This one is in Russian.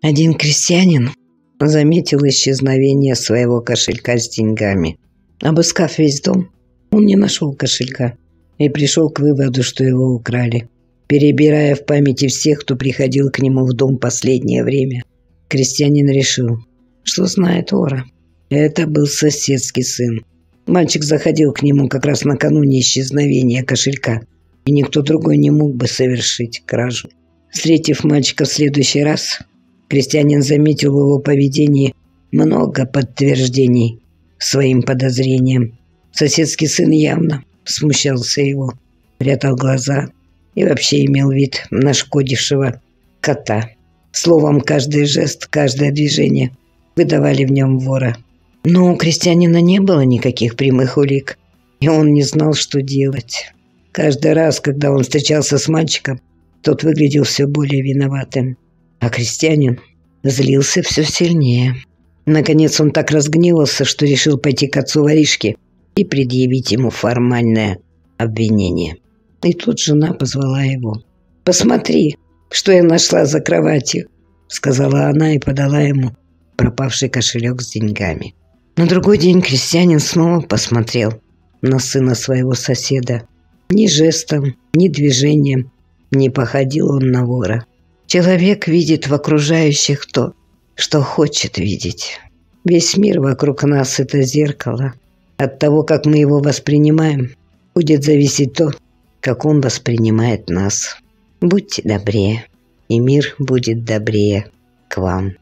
Один крестьянин заметил исчезновение своего кошелька с деньгами. Обыскав весь дом, он не нашел кошелька и пришел к выводу, что его украли. Перебирая в памяти всех, кто приходил к нему в дом последнее время, крестьянин решил, что знает вора. Это был соседский сын. Мальчик заходил к нему как раз накануне исчезновения кошелька, и никто другой не мог бы совершить кражу. Встретив мальчика в следующий раз, крестьянин заметил в его поведении много подтверждений своим подозрениям. Соседский сын явно смущался его, прятал глаза и вообще имел вид нашкодившего кота. Словом, каждый жест, каждое движение выдавали в нем вора. Но у крестьянина не было никаких прямых улик, и он не знал, что делать. Каждый раз, когда он встречался с мальчиком, тот выглядел все более виноватым, а крестьянин злился все сильнее. Наконец он так разгневался, что решил пойти к отцу воришки и предъявить ему формальное обвинение. И тут жена позвала его. «Посмотри, что я нашла за кроватью», — сказала она и подала ему пропавший кошелек с деньгами. На другой день крестьянин снова посмотрел на сына своего соседа. Ни жестом, ни движением не походил он на вора. Человек видит в окружающих то, что хочет видеть. Весь мир вокруг нас — это зеркало. От того, как мы его воспринимаем, будет зависеть то, как он воспринимает нас. Будьте добрее, и мир будет добрее к вам.